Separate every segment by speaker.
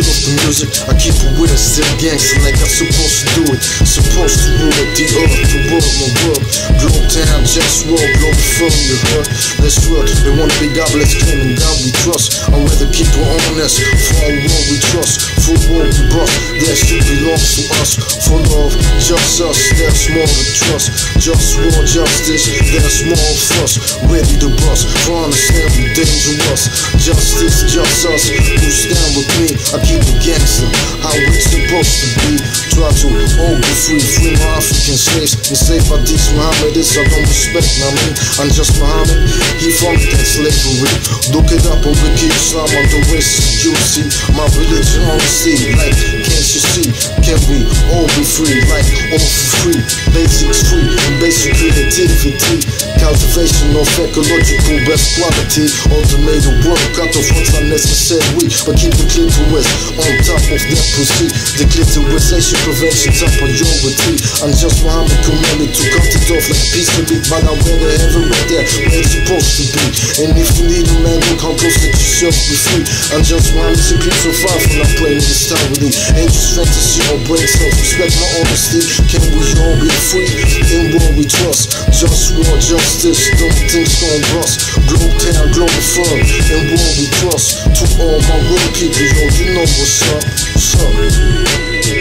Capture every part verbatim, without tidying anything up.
Speaker 1: of the music, I keep it with it, still gangster like I'm supposed to do it. Supposed to rule it, the earth, the world, my world. Globetown, JustWar, Globalfirm, you heard? Let's work, they wanna be godless, claiming God we trust. I'd rather keep it honest, for our world we trust. For world we bust, that shit belongs to us. For love, just us, there's more to trust. JustWar, justice, there's more of us. Ready to bust, for understand we dangerous. Justice, just us, who stand with me. I keep it gangster, how it's supposed to be. Try to all be free, free my African slaves. Enslaved by these Mohammedists, I don't respect, I mean, I'm just Muhammad, he funded that slavery. Look it up on Wiki Islam, on the West, you see. My religion honesty, like, can't you see? Can we all be free, like, all for free? Basics free, and basic creativity. Cultivation of ecological best quality. Automated work, cut off what's unnecessary. But keep the clitoris on top of that pussy. The clitorisation prevention, top priority. I'm just Muhammad commanded to cut it off like a piece of meat. But I wear the heaven right there, where it's supposed to be. And if you need a man, look how close that yourself be free. I'm just Muhammad, simply so far from not praying this tyranny. Ain't just fantasy or brain self-respect, my honesty. Can we all be free? In what we trust. JustWar, justice, don't think gon' bust. Globetown, Globalfirm, in what we trust. To all my real people, yo, you know what's up, what's up.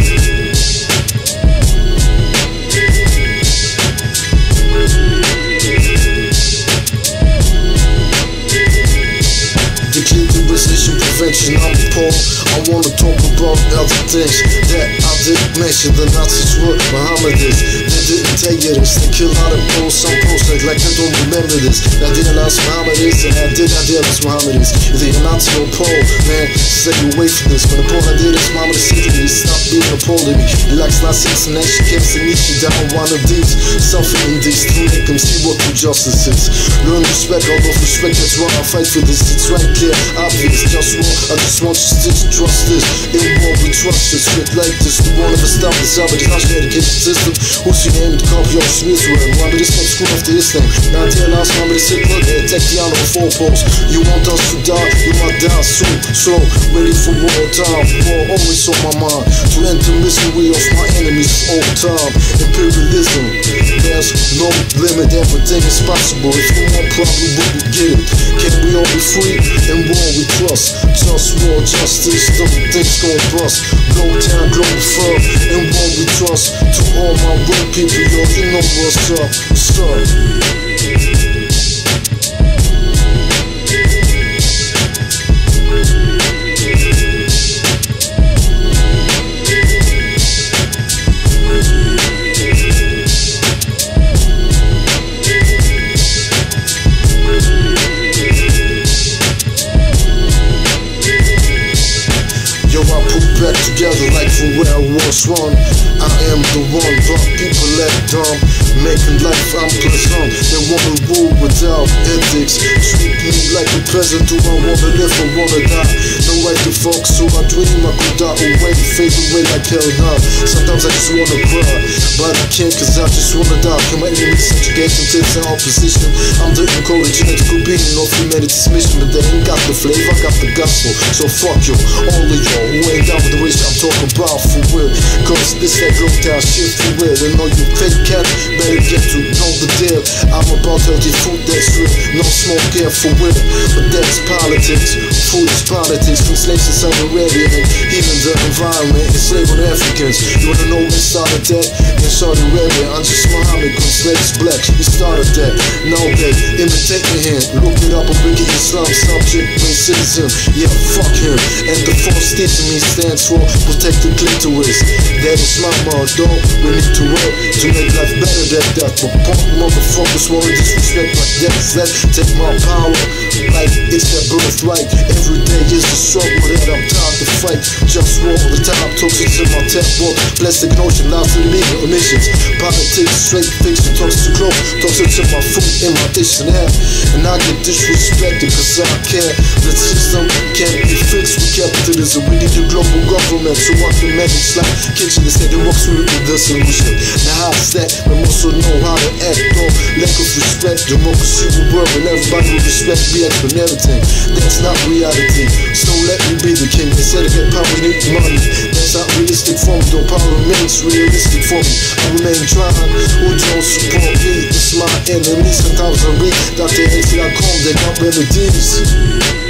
Speaker 1: Prevention, I'm appalled. I wanna talk about other things that I didn't mention. The Nazis were Mohammedists. They didn't tell you this. They kill out of Poles, some Poles like they don't remember this. I idealized Mohammedists and I did idealize Mohammedists. If you're Nazi or Pole, man, stay away from this. When the Pole idealist Mohammed is seeking me, stop being a Pole to me. He likes Nazis and action camps and meet you down one of these. Suffering these to make them see what true justice is. Learn respect, although respect, that's why I fight for this. It's right clear, obvious. JustWar, I just want you to trust this. In what we trust, it's shit like this. The one of us stop this out, but it's not your education system. Who's your name? The copy of Smith's word. Why be this next school after this thing? Now, dear last one, but it's sick, look, they attack the honor of four posts. You want us to die, you might die soon. So, ready for war time. War always on my mind. To end the misery of my enemies all time. Imperialism, there's no limit, everything is possible. If you want, probably we would get it. Can we all be free? In what we trust. JustWar, justice, don't think gon' bust. Globetown, Globalfirm, in what we trust. To all my real people, yo, you know what's up, what's up. Back together like from where I was one. I am the one, but people act dumb, making life unpleasant. They wanna rule without ethics. Treat me like a peasant. Do I wanna live or wanna die? No right to fuck, so I dream I could die away, fade away like hell now. Sometimes I just wanna cry, but I can't cause I just wanna die. Can my enemies subjugate and take their opposition? I'm the encoded genetical being of humanity's mission, but they ain't got the flavor, I got the gospel. So fuck you, all of y'all who ain't down with the wish I'm talking about for real. Cause this that Globetown shit for real. And all you fake cats better get to know the deal. I'm about healthy food that's real, no smoke here for real. But that's politics, food is politics. From slaves to Saudi Arabia and even the environment, enslaving Africans. You wanna know who started that? In Saudi Arabia, I'm just Muhammad, cause slaves black. He started that, now they imitating him. Look it up on Wiki Islam, subject, main citizen. Yeah, fuck him. And the false teaching me stands for protect the clitoris. That is my motto. We need to work to make life better than that. But punk motherfuckers wanna disrespect like that. Let take my power like it's their birthright. Every day is a struggle that I'm tired to fight. JustWar all the time, toxic in my tech world. Plastic notion, lots of illegal emissions. Politics, straight fiction, toxic to clothes. Toxic to my food in my dish and half. And I get disrespected cause I care. The system can't be fixed with capitalism. We need a global government so I can manage like fiction, they say they walk through with the solution. Now how's that? We also know how to act on lack of respect. Democracy will work when everybody will respect me for everything. That's not reality, so let me be the king. They said to get power, we need money. That's not realistic for me, though power remains realistic for me. I remain trying, who don't support me? It's my enemy. Sometimes I read Doctor A C dot com, they got remedies.